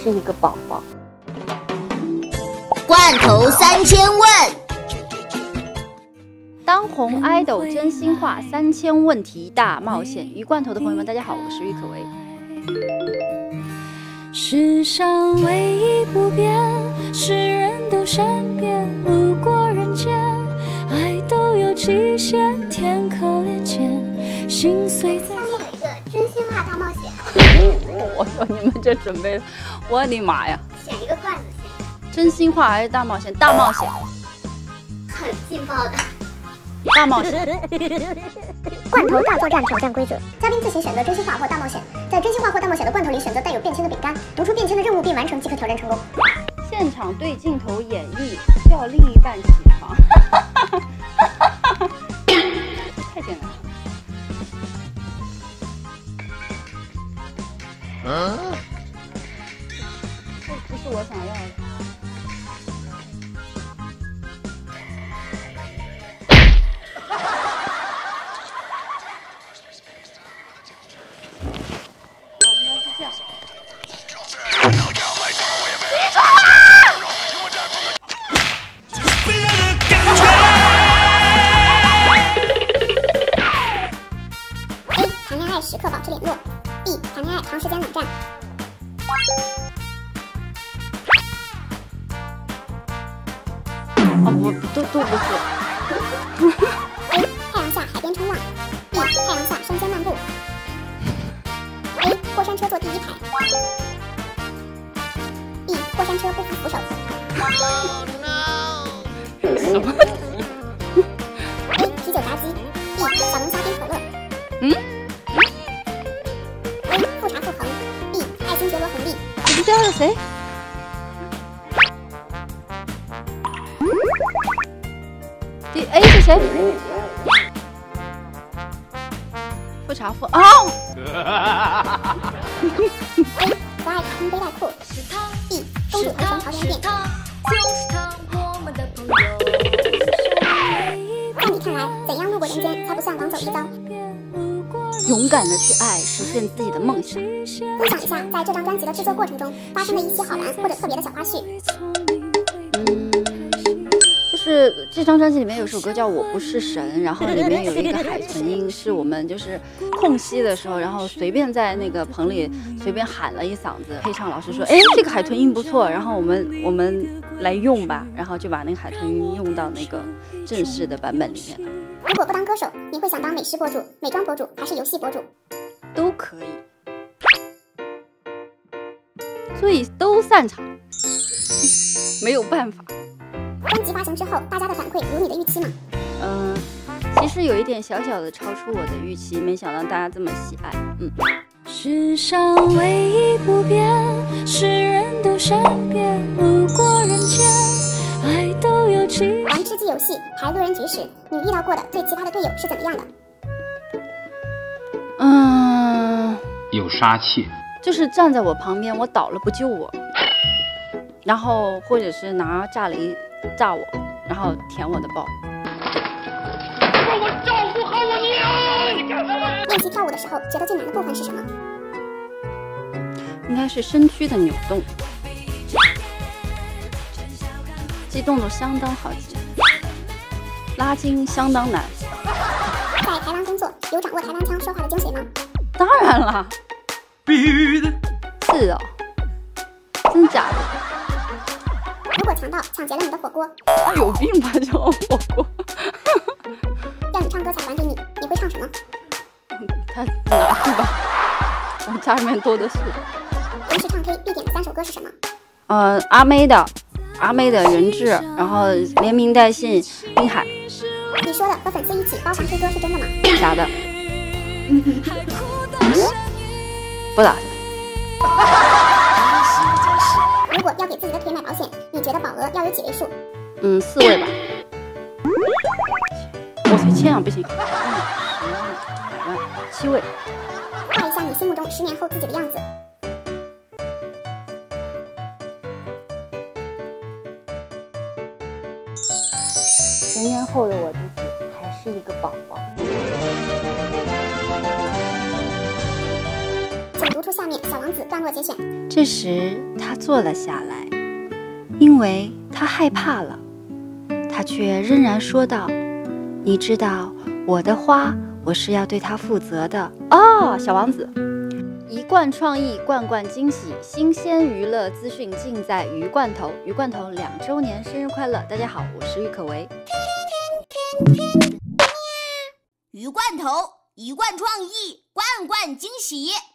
是一个宝宝。 罐头3000问， 当红 idol 真心话3000问题大冒险。鱼罐头的朋友们，大家好，我是郁可唯。 世上唯一不变，是人都善变，路过人间，爱都有极限，天可怜见，心碎在。 上面有一个真心话大冒险。 我说你们这准备，我的妈呀！ 选一个罐子先。 真心话还是大冒险？大冒险， 很劲爆的。 大冒险。 罐头大作战挑战规则：嘉宾自行选择真心话或大冒险，在真心话或大冒险的罐头里选择带有便签的饼干，读出便签的任务并完成即可挑战成功。 现场对镜头演绎，叫另一半起床。太简单了。这不是我想要的。 谈恋爱时刻保持联络。B. 谈恋爱长时间冷战。 哦，我都不是。 A. 太阳下海边冲浪。B. 太阳下山间漫步。A. 过山车坐第一排。B. 过山车不扶扶手。 什么？ A. 啤酒炸鸡。B. 小龙虾冰可乐。A. 富察傅恒。B. 爱新觉罗恒利。 你们家的谁？第 A 是谁？富察傅哦。 A. 不爱卡通背带裤。B. 公主回旋潮原点。在你看来，怎样路过人间才不算枉走一遭？ 勇敢的去爱，实现自己的梦想。 分享一下在这张专辑的制作过程中发生的一些好玩或者特别的小花絮。 就是这张专辑里面有首歌叫《我不是神》，然后里面有一个海豚音，是我们就是空隙的时候，然后随便在那个棚里随便喊了一嗓子，配唱老师说，哎，这个海豚音不错，然后我们来用吧，然后就把那个海豚音用到那个正式的版本里面了。 如果不当歌手，你会想当美食博主、美妆博主还是游戏博主？ 都可以，所以都擅长，没有办法。 专辑发行之后，大家的反馈如你的预期吗？ 其实有一点小小的超出我的预期，没想到大家这么喜爱。 世上唯一不变，是人都善变，路过人间，爱都有极。 玩吃鸡游戏排路人局时，你遇到过的最奇葩的队友是怎么样的？ 有杀气， 就是站在我旁边，我倒了不救我，然后或者是拿炸雷炸我，然后舔我的包。 帮我照顾好我娘！ 练习跳舞的时候，觉得最难的部分是什么？ 应该是身躯的扭动，机动度相当好记，拉筋相当难。 在台湾工作，有掌握台湾腔说话的精髓吗？ 当然啦， 必须的。 是哦，真假的？ 如果强盗抢劫了你的火锅， 他有病吧？叫我火锅？ 要你唱歌才还给你，你会唱什么？ 他拿去吧，我家里面多的是。 平时唱 K 必点的3首歌是什么？ 阿妹的人质，然后连名带姓滨海。 你说的和粉丝一起包场 K 歌是真的吗？ 假的。不打的。 如果要给自己的腿买保险，你觉得保额要有几位数 ？4位吧。我才1000啊，不行。10万、100万，7位。 画一下你心目中10年后自己的样子。 10年后的我自己还是一个宝宝。 请读出下下面小王子段落节选。 这时他坐了下来，因为他害怕了。他却仍然说道：“你知道，我的花，我是要对它负责的。”哦，小王子，一贯创意，罐罐惊喜，新鲜娱乐资讯尽在鱼罐头。鱼罐头2周年生日快乐！大家好，我是郁可唯。 鱼罐头，一贯创意，罐罐惊喜。